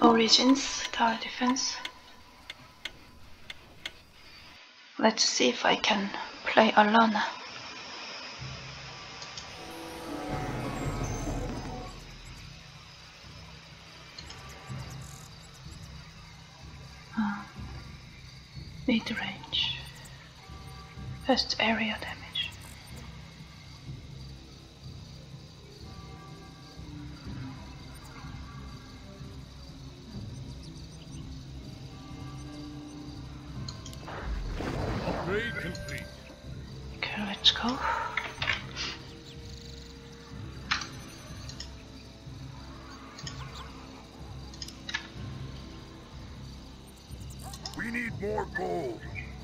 Origins, tower defense. Let's see if I can play Alana. Mid-range. First area damage. Upgrade complete. Okay, let's go. We need more gold.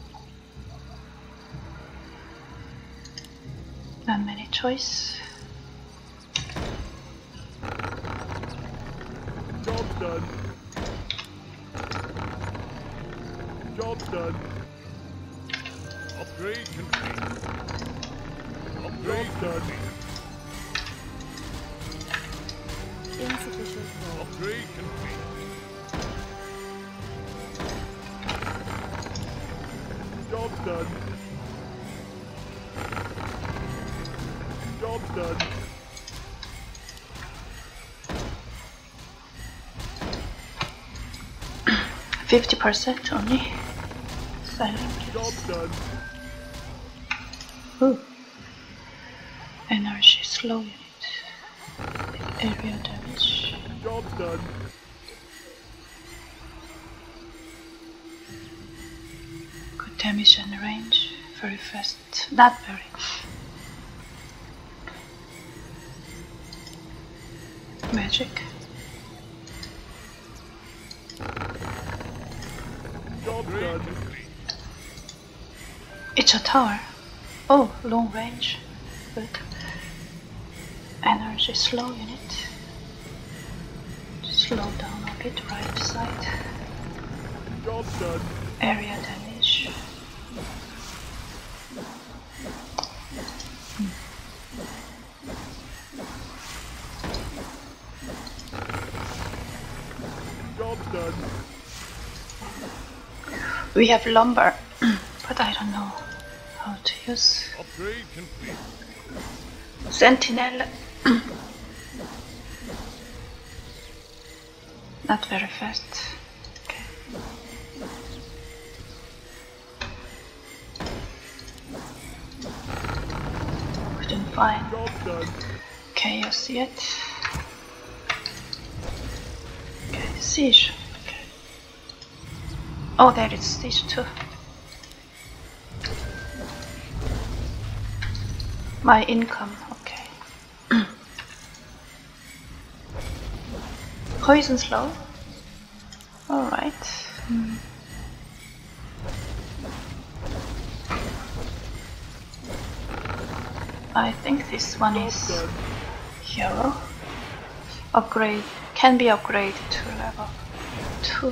Not many choice. Job done. Job done. Upgrade complete. Upgrade done. Insufficient gold. Upgrade complete. Job done. Job done. 50% only. Silent. Job done. Ooh. Energy slow unit. Area damage. Job done. Good damage and range. Very fast. Not very. Magic. Job done. It's a tower. Oh, long range. Good. Energy slow unit. Slow down a bit, right side. Job done. Area damage. Job done. We have lumber, but I don't know how to use. Upgrade complete. Sentinel. Not very fast. Okay. Couldn't find. Job done. Okay, you see it. Okay, siege. Okay. Oh, there is siege too. My income. Okay. Poison slow. All right. I think this one is hero. Upgrade can be upgraded to level 2.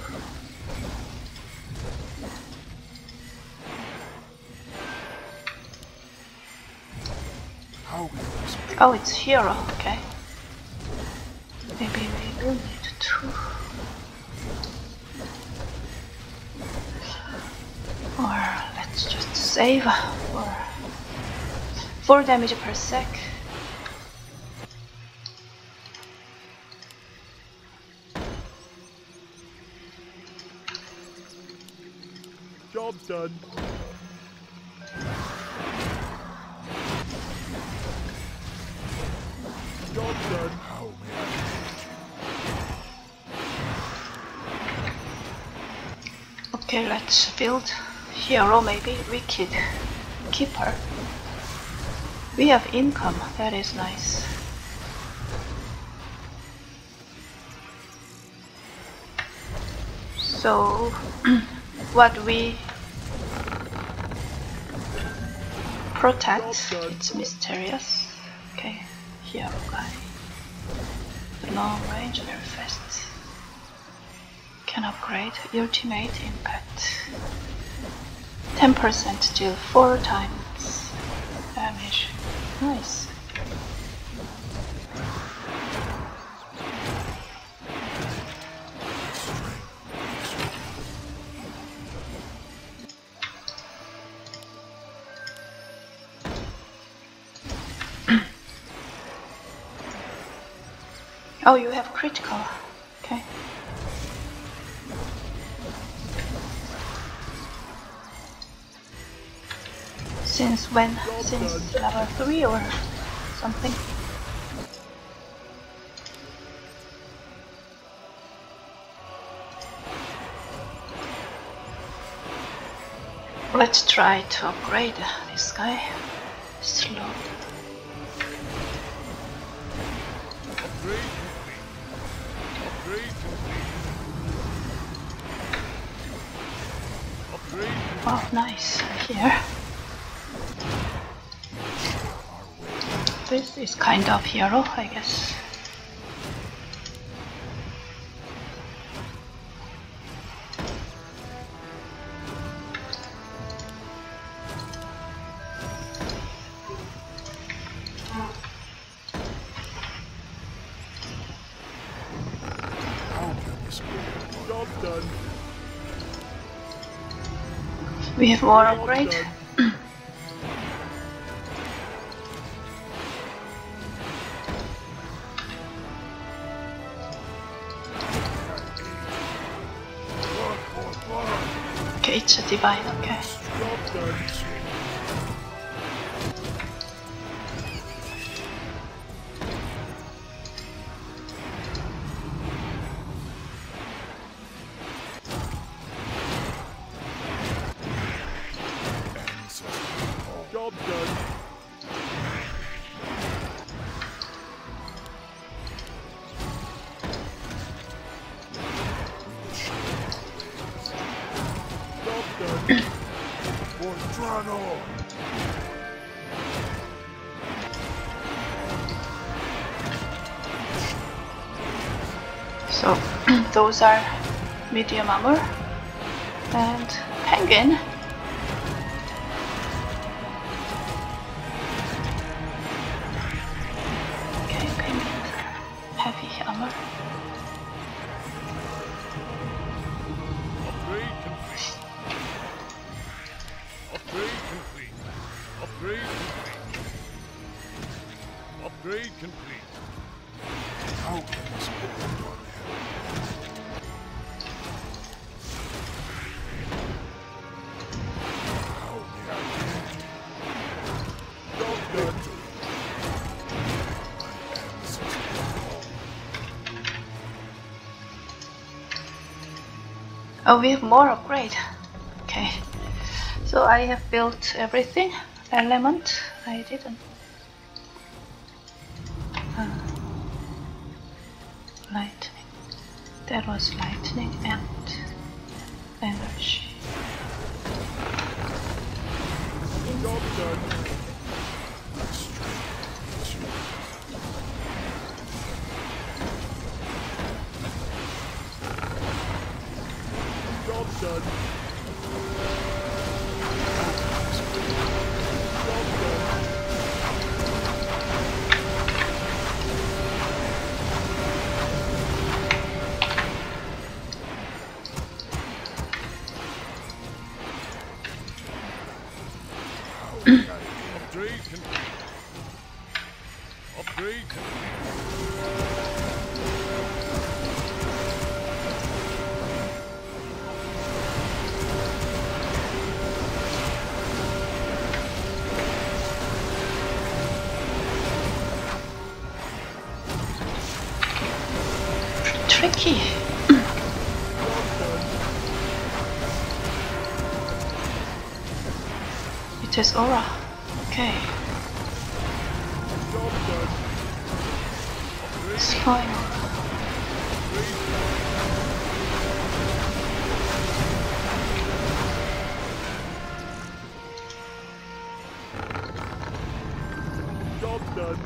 How Oh, it's hero. Okay. Maybe we will need 2. Or let's just save for 4 damage per sec. Job's done. Job's done. How may I Okay, let's build hero, maybe wicked keeper. We have income, that is nice. So what we protect, it's mysterious. Okay, hero guy. Long range, very fast. Can upgrade ultimate impact. 10% deal 4 times damage. Nice. Oh, you have critical. Okay. Since when? Since level 3 or something? Let's try to upgrade this guy. Slow. Upgrade complete. Upgrade complete. Upgrade complete. Oh, nice. Here. This is kind of hero, I guess. Job done. We have more Job upgrade. done. Okay, it's a divine, okay. Job done. Job done. Job done. Fortrano. So, those are medium armor. And penguin. Okay, penguin. Heavy armor. Upgrade complete. Upgrade complete. Upgrade complete. Upgrade complete. How can this be done? How may I get? Job done. My ancestors call. Oh, we have more upgrade. Okay. So I have built everything. Element, I didn't. Lightning. That was lightning and energy. Job done. Job done. Job done. Upgrade complete. Upgrade complete. Tricky. It is aura. Okay. Job done. It's fine. Job done.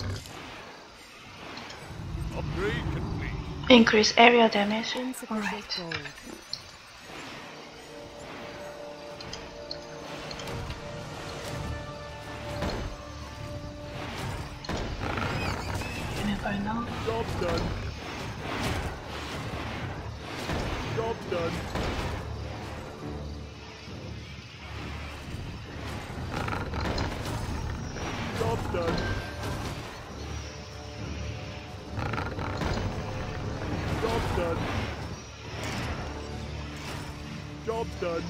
Upgrade complete. Increase area damage. Insufficient Alright. gold. You never know. Job done. Job done. Job done. Job's done.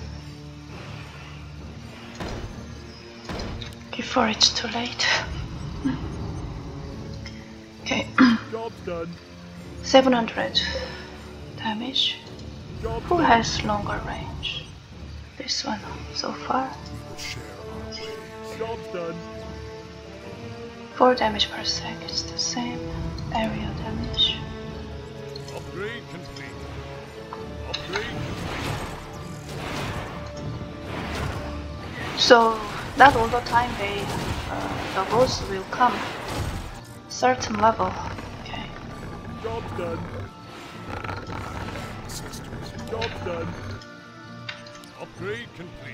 Before it's too late. Okay. Job's done. 700 damage. Job's Who done. has longer range? This one so far. We'll share our ways. Job's done. 4 damage per sec, it's the same. Area damage. Upgrade complete. Upgrade complete. So not all the time the boss will come. Certain level. Okay. Job's done. Job's done. Upgrade complete.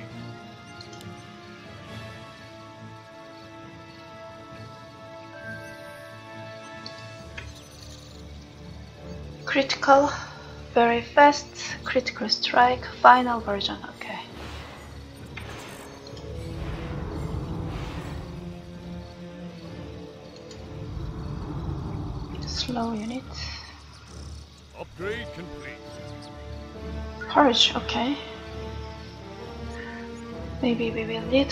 Critical, very fast, critical strike, final version, okay. Slow unit. Upgrade complete. Purge, okay. Maybe we will need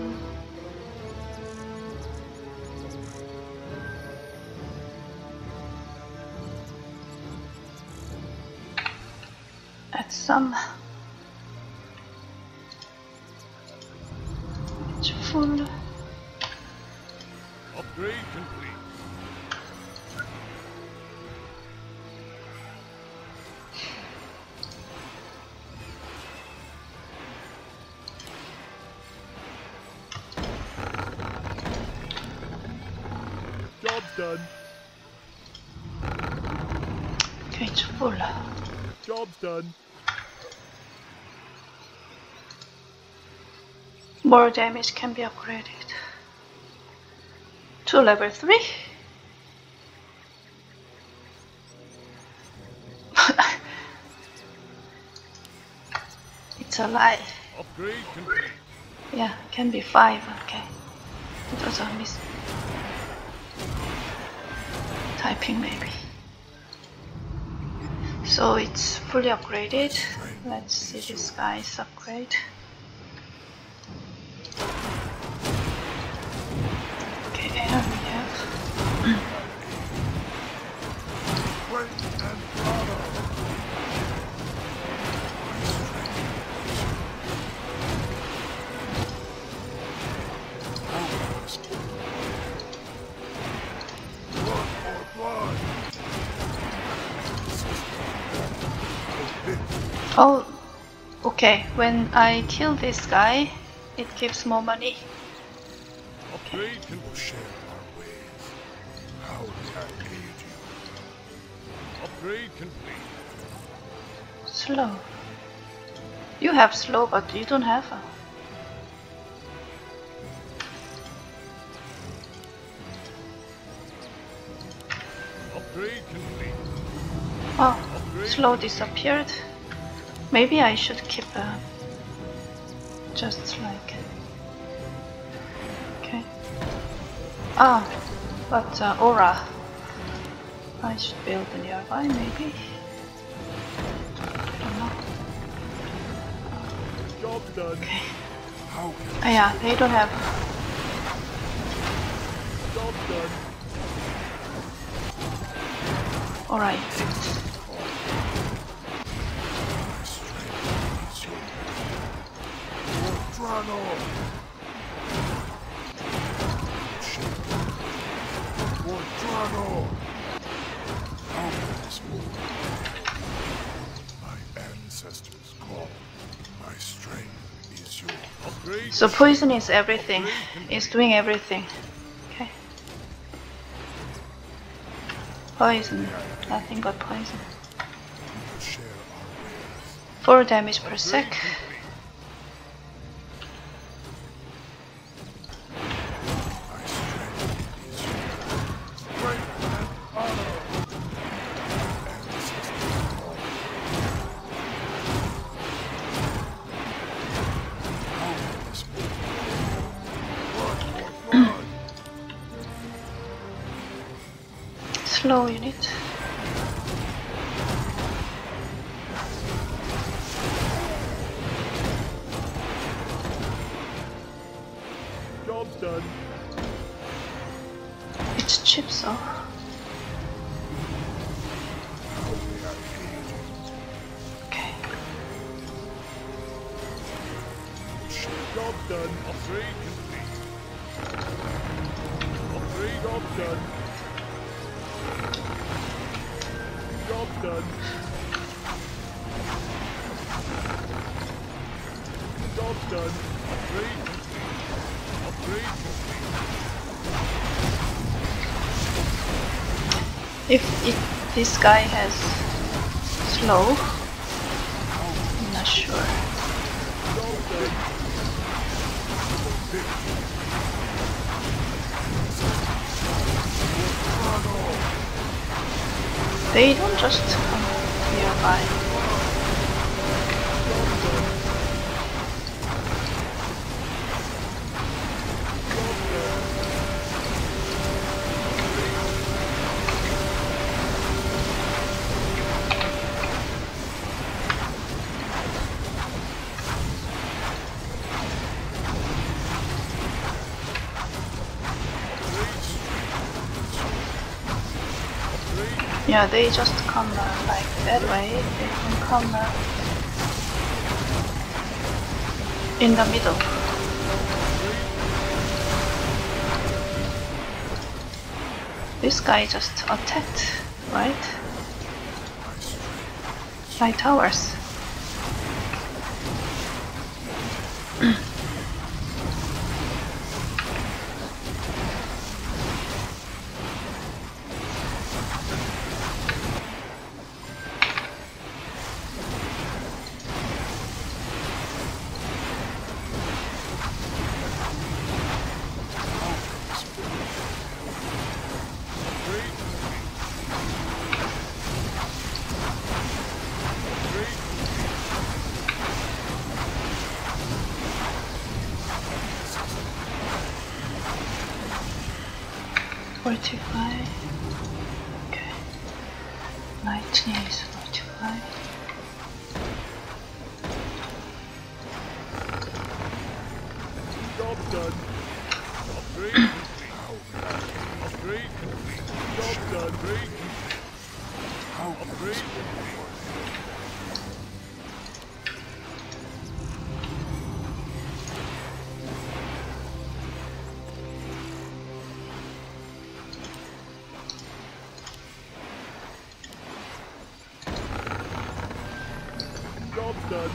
add some. It's full. Upgrade complete. Job's done. Okay, it's full. Job's done. More damage can be upgraded to level 3. It's a lie. Upgrade complete. Yeah, can be 5. Okay, it was a miss. Typing maybe. So it's fully upgraded. Let's see this guy's upgrade. Okay, here we have. Oh, okay. When I kill this guy, it gives more money. Upgrade can share our ways. How can I aid you? Upgrade complete. Slow. You have slow, but you don't have a. Upgrade complete. Oh, slow disappeared. Maybe I should keep just like. Okay. Ah, but aura. I should build nearby, maybe. I don't know. Job's done. Okay. How can Ah, yeah, they don't have. job's done? Alright. Drano! Drano! How can this move? My ancestors call. My strength is yours. Upgrade. So poison is everything. It's doing everything. Okay. Poison. Nothing but poison. Share our ways. 4 damage per sec. My strength is yours. Strength and honor. Ancestors call. How can this move? Blood. Slow unit. It's cheap, so. Okay. Job done. Upgrade complete. Upgrade job done. Job done. Job done. Upgrade complete. Upgrade complete. If this guy has slow, I'm not sure. Job done. They don't just come nearby. Yeah, they just come like that way. They can come in the middle. This guy just attacked, right? My towers. Okay. Lightning is 45. Job done. Upgrade complete. Upgrade complete. Job done. Upgrade complete. Upgrade complete. Job done.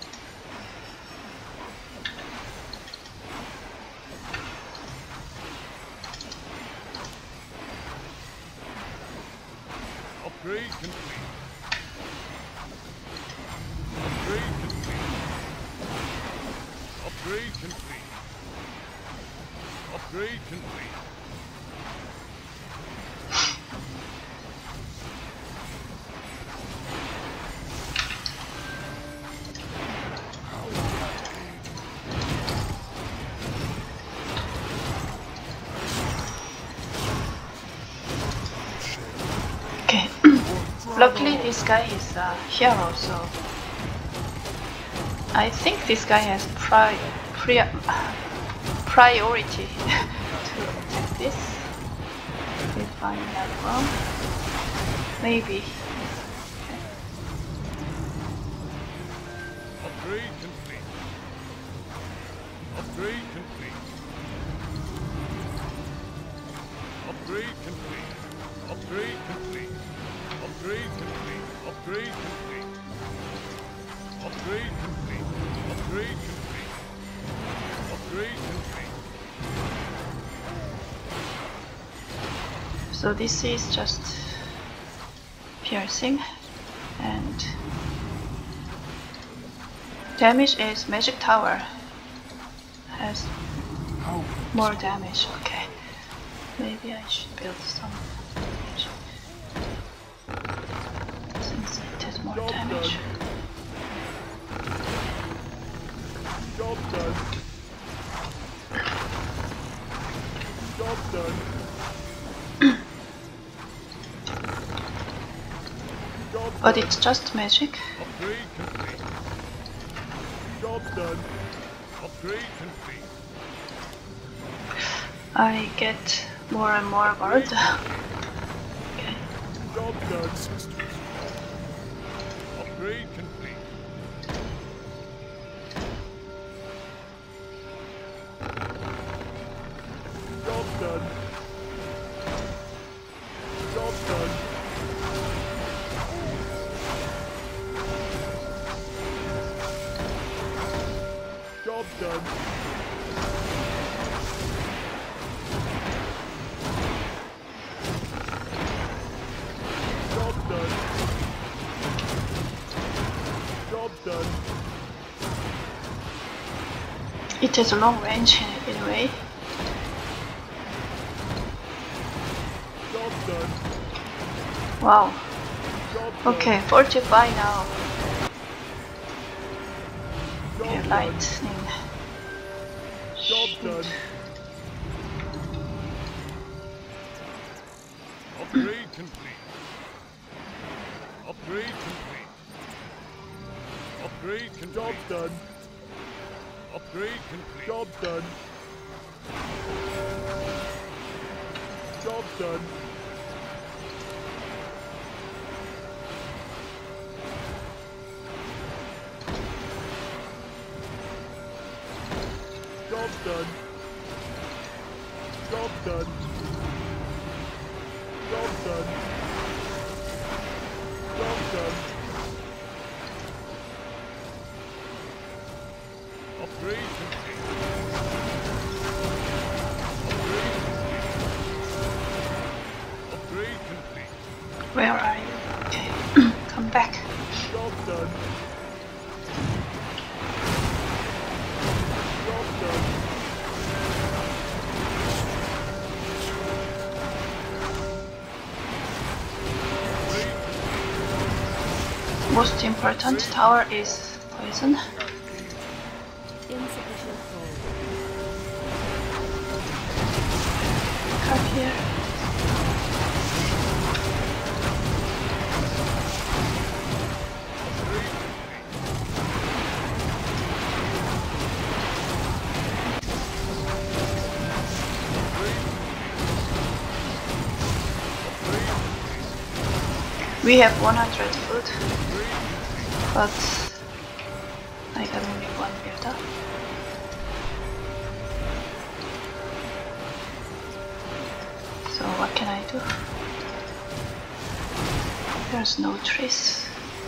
Upgrade complete. Upgrade complete. Upgrade complete. Upgrade complete. Okay. Luckily this guy is a hero, so I think this guy has priority to attack this. If I'm not wrong. Maybe. Upgrade complete. Upgrade complete. Upgrade complete. Upgrade complete. Upgrade complete. Upgrade complete. Upgrade complete. Upgrade complete. Upgrade complete. So this is just piercing and damage is magic tower has more damage. Okay, maybe I should build some damage since it has more damage. Job done. Job done. But it's just magic. Upgrade complete. Job done. Upgrade complete. I get more and more guard. Okay. Job done. Upgrade complete. Job done. Job done. Job done. Job done. Job done. It has a long range anyway. Job done. Wow. Job done. Okay, 45 now. Job Okay, done. lightning. Job done. Upgrade complete. Upgrade complete. Upgrade complete. Job done. Upgrade complete. Job done. Job done. Job done. Job done. Job done. Job done. Upgrade complete. Upgrade complete. Where are you? Okay, come back. Job done. Job done. Most important tower is poison. Insufficient gold. Come here. We have 100 food, but I got only one builder. So what can I do? There's no trees.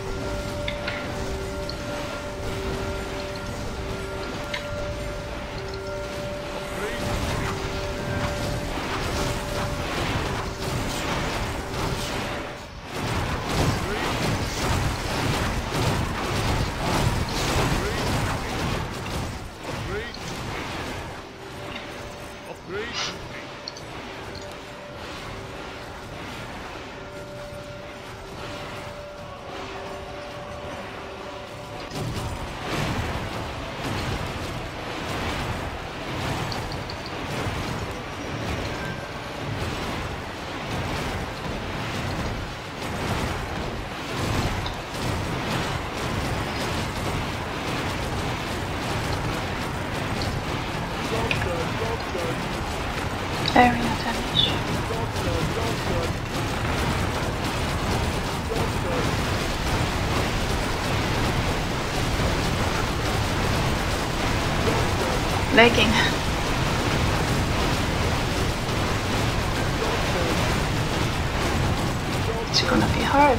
Area damage. Lagging. It's gonna be hard.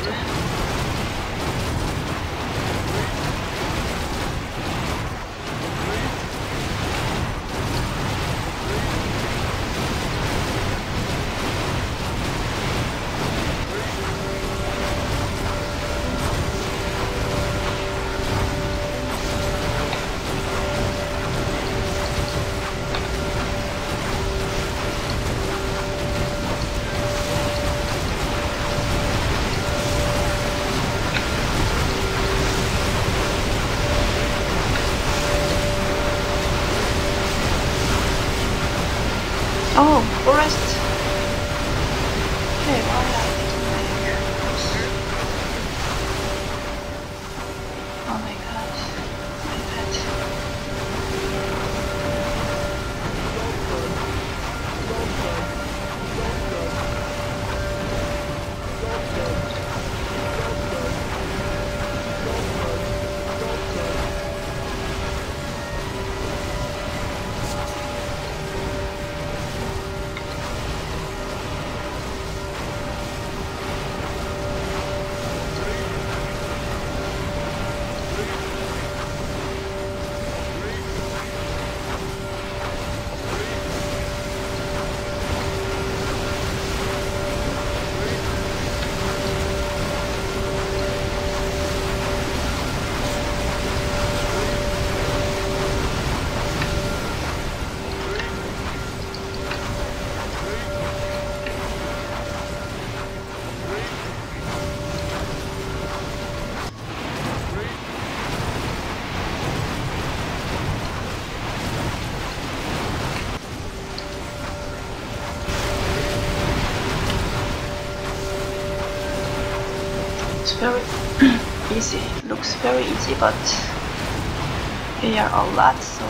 It's very easy. Looks very easy, but they are a lot, so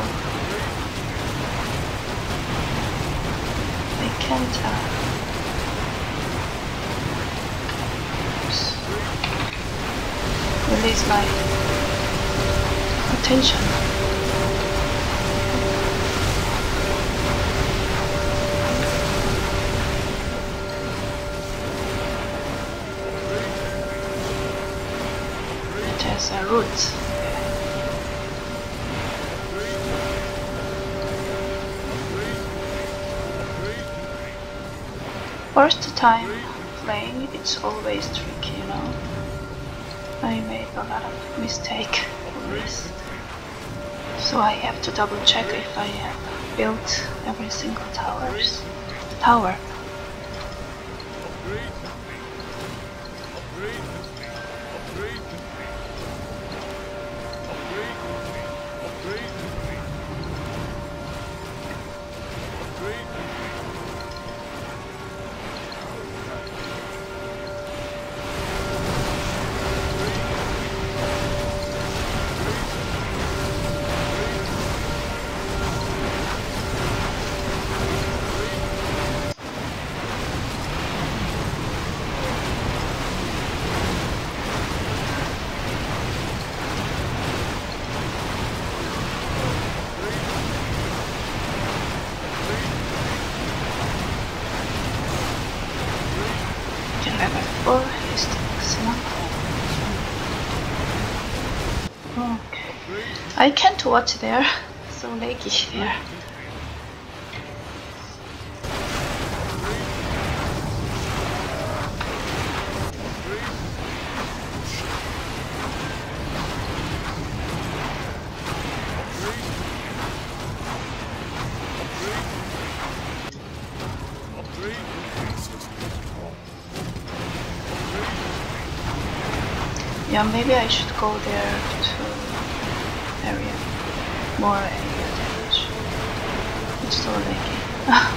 I can't release my attention. It has a root. First time playing, it's always tricky, you know. I made a lot of mistake on this, so I have to double check if I have built every single tower. Level 4 is the maximum. Okay. I can't watch there, so laggy there. Yeah, maybe I should go there to area, more area damage. It's so laggy.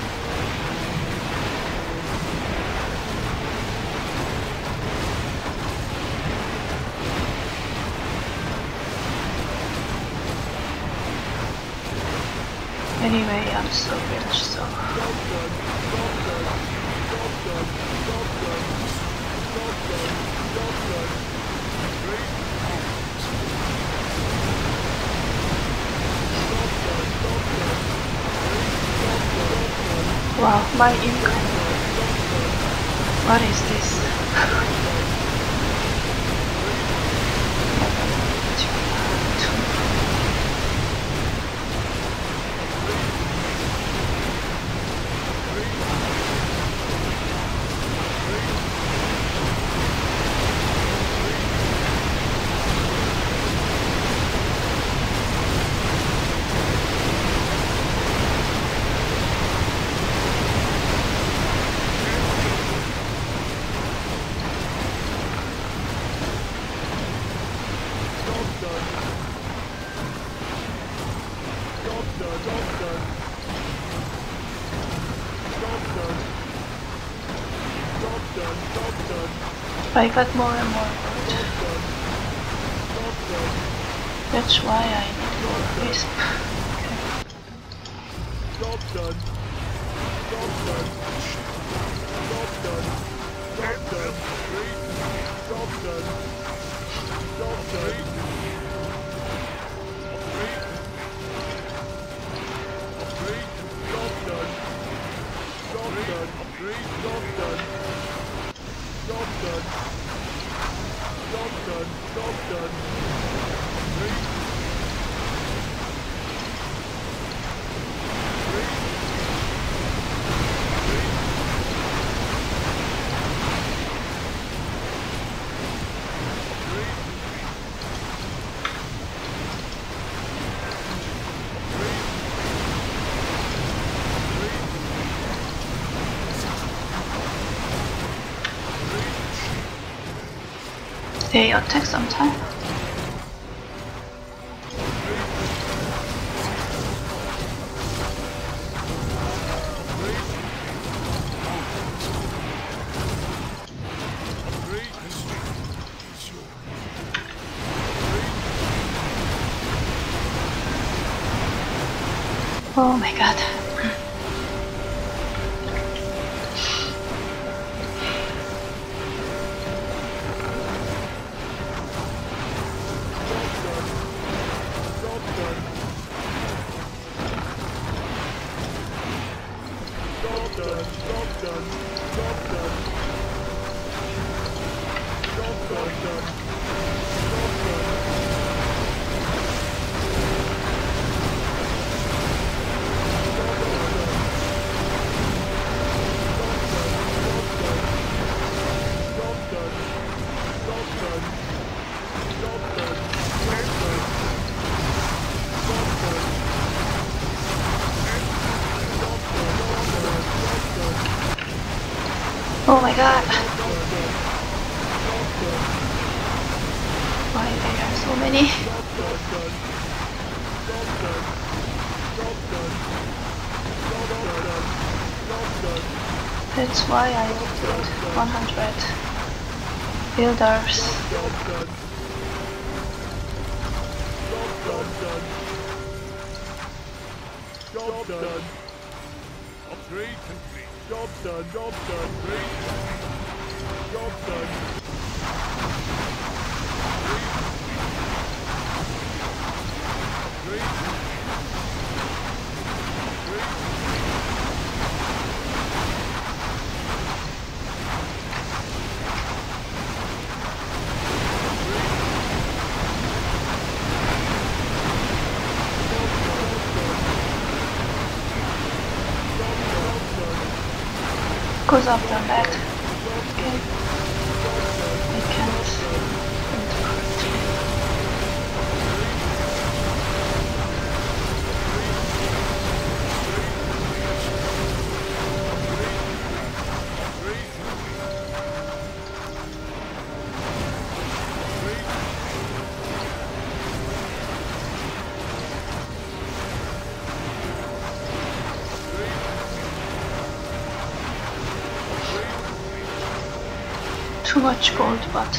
Anyway, I'm so rich, so... Wow, my income. What is this? I got more and more wood. That's why I need more wisp. They attack sometime. Oh my god. Oh my god. Why there are so many? That's why I did 100 builders. Job done. Upgrade complete. Job done. Job done. Great. Job done. Upgrade. Because I've done that. Okay. I can't. Too much gold, but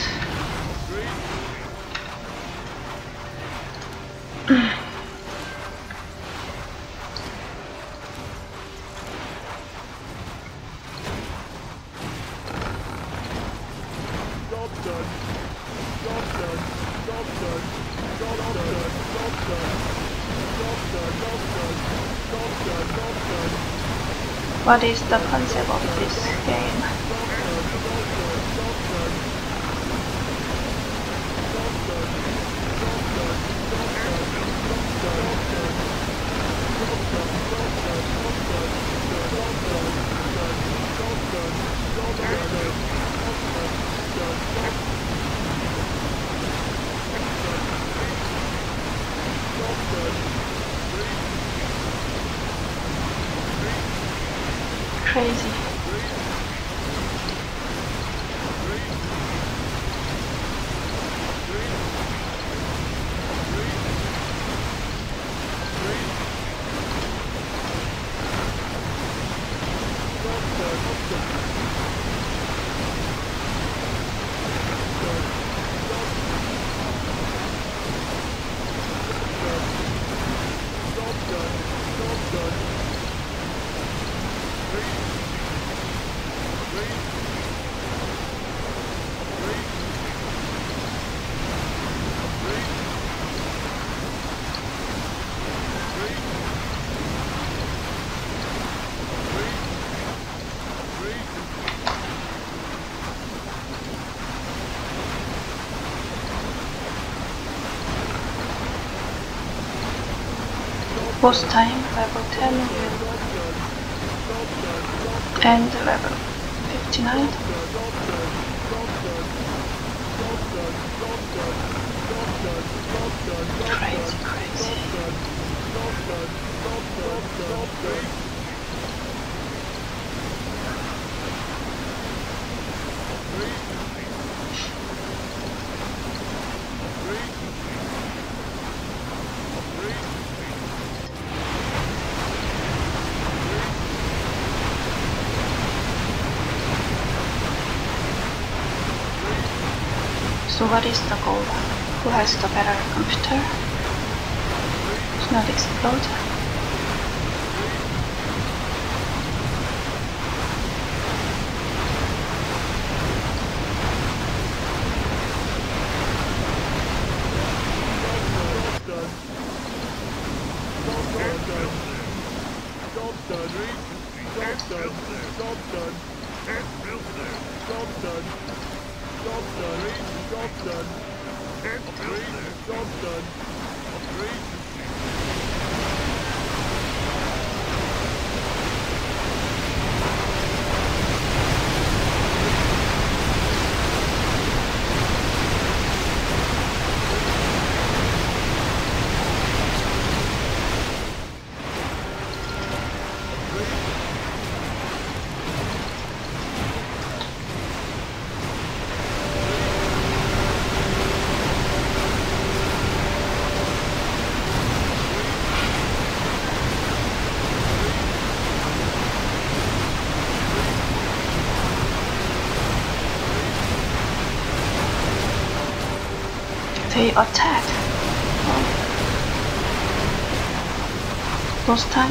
what is the concept of this game? Crazy. Boss time level 10 and level 59. Crazy, crazy. So what is the goal? Who has the better computer? It's not explode. done. Job done. Job done. Job done. Job done. Upgrade. Job done. Upgrade complete. They attack. Oh. Last time.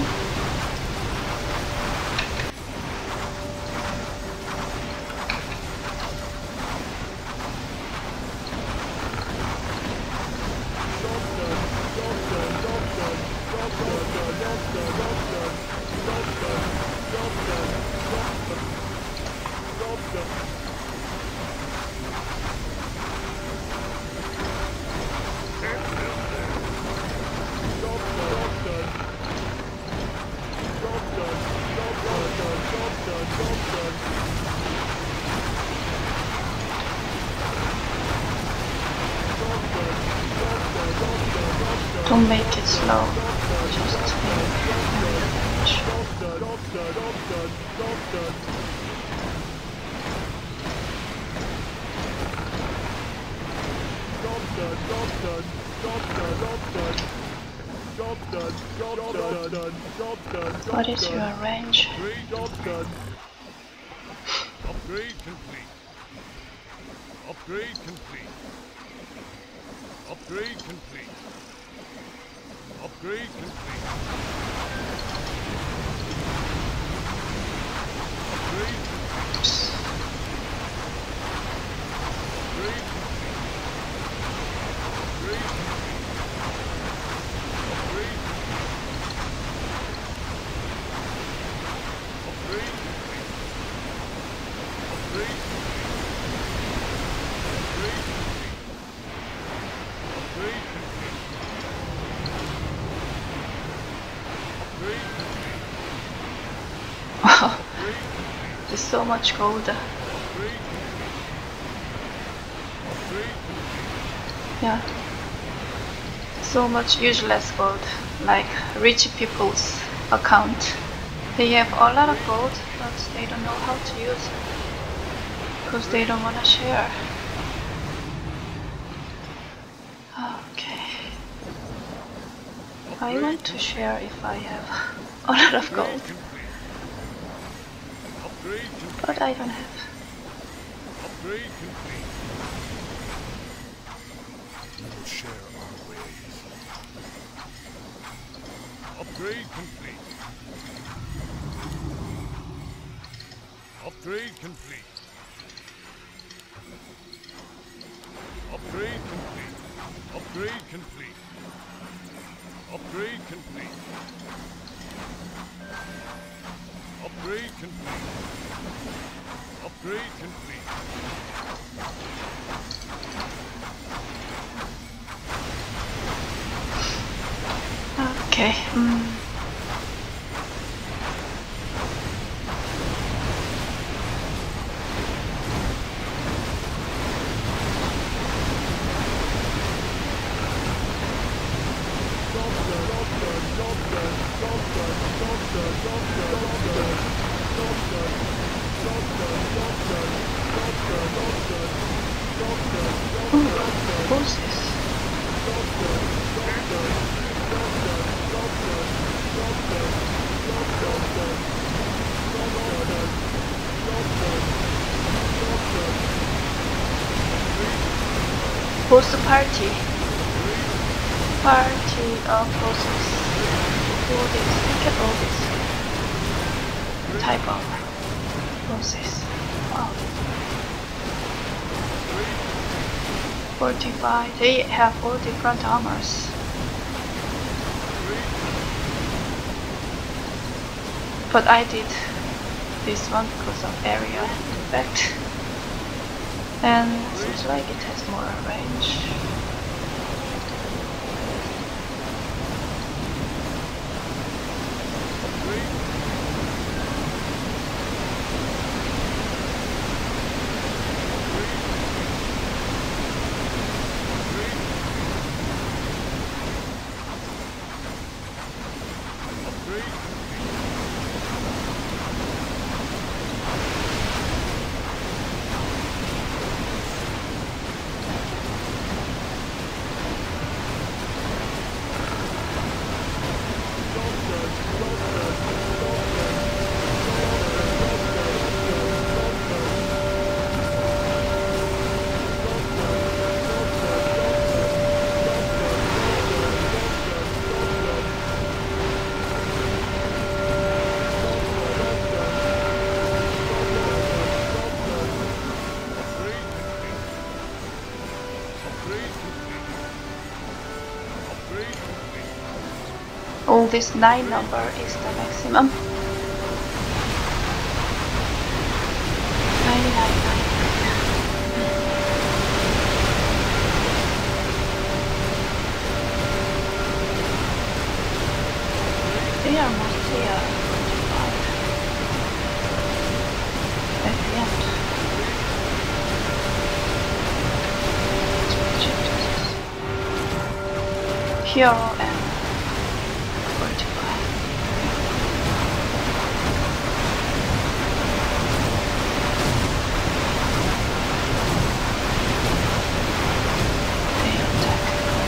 Don't make it slow. Just what is your range? Upgrade complete. Upgrade complete. Upgrade complete. Upgrade complete. Upgrade complete. Upgrade complete. Upgrade complete. Upgrade complete. Upgrade complete. Upgrade complete. Upgrade complete. Upgrade complete. Wow, there's so much gold. Yeah, so much useless gold, like rich people's account. They have a lot of gold, but they don't know how to use it because they don't want to share. Okay, I want to share if I have a lot of gold, but I don't have. Upgrade complete. We will share our ways. Upgrade complete. Upgrade complete. Upgrade complete. Upgrade complete. Upgrade complete. Upgrade complete. Upgrade complete. Okay. Who's this? Who's the party? Party of roses. All this. Look at all this type of roses. Wow. 45. They have all different armors. But I did this one because of area effect. And seems like it has more range. Oh, this 9 number is the maximum. 999. They are mostly 45 at the end. Let's check this. Hero and 45. They attack.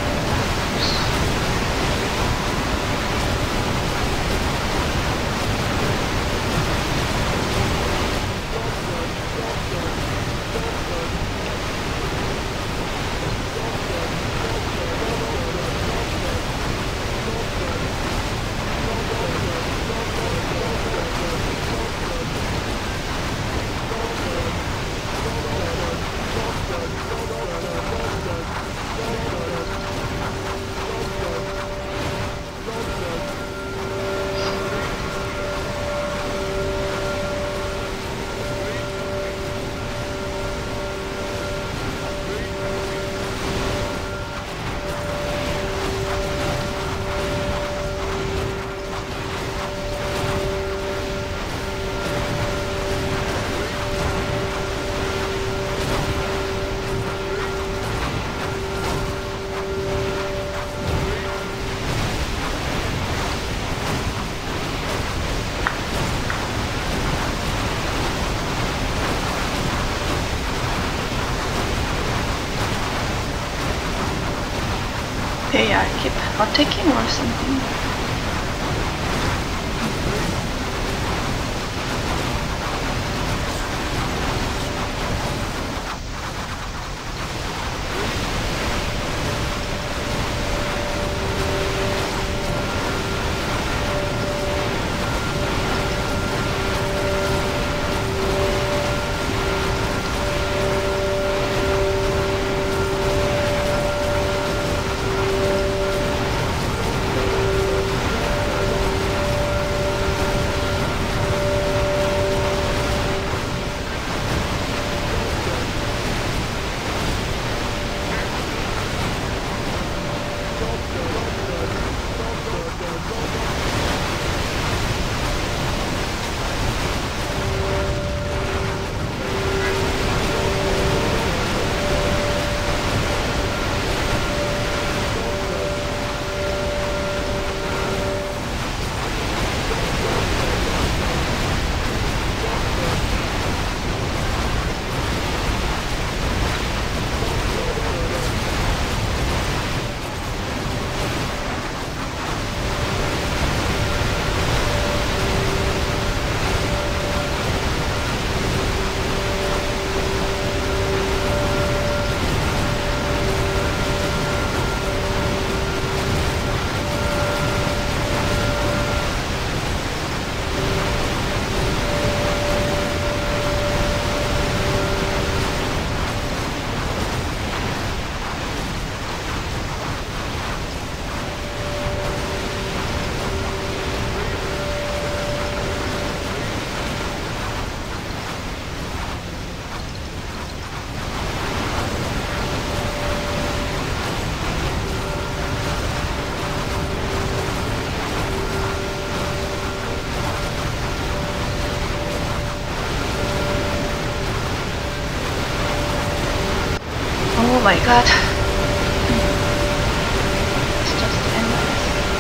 Hey, I keep attacking or something. my god. It's just endless.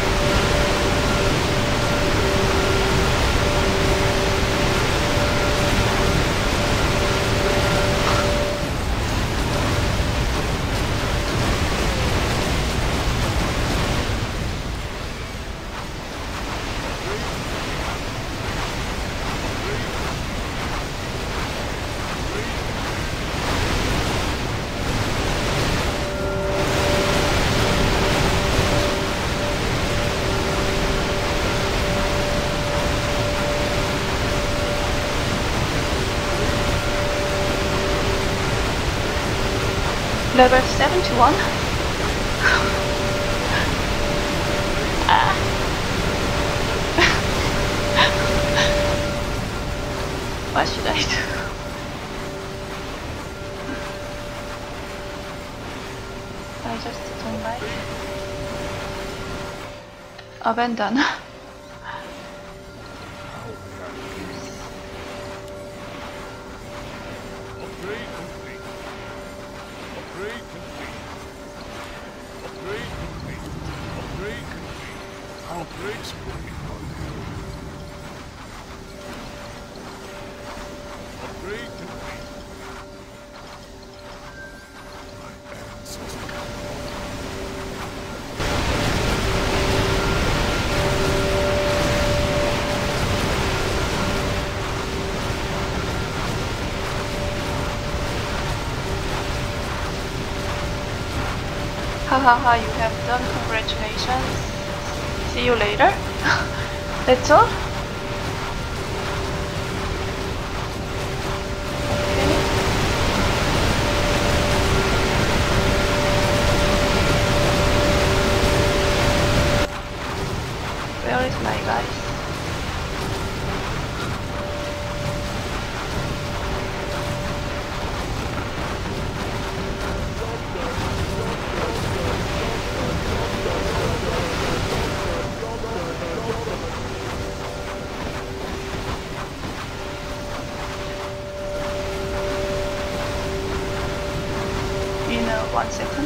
Level 71? What should I do? I just don't like it. Abandon. Upgrade complete. Upgrade complete. Upgrade complete. Upgrade complete. Upgrades complete. Upgrade complete. My ancestors. Hahaha, you have done, congratulations. See you later. That's all? Okay. Where is my guys? You know, 1 second.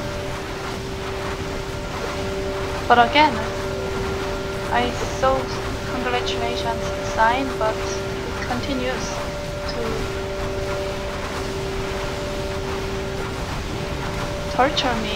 But again, I saw congratulations sign, but it continues to torture me.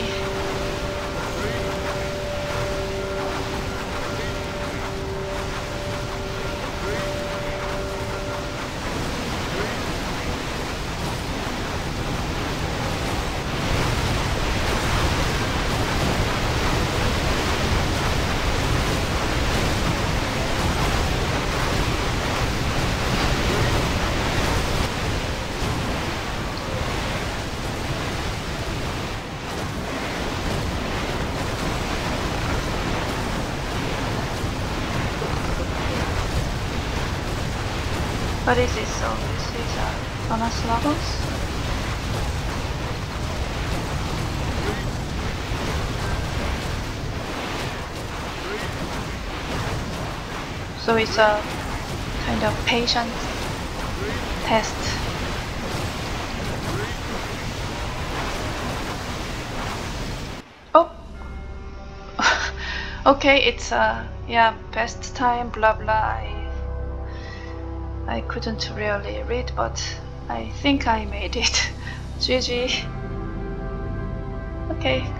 What is this? So this is bonus levels. So it's a kind of patience test. Oh, okay. It's yeah, best time. Blah blah. I couldn't really read, but I think I made it. GG. Okay.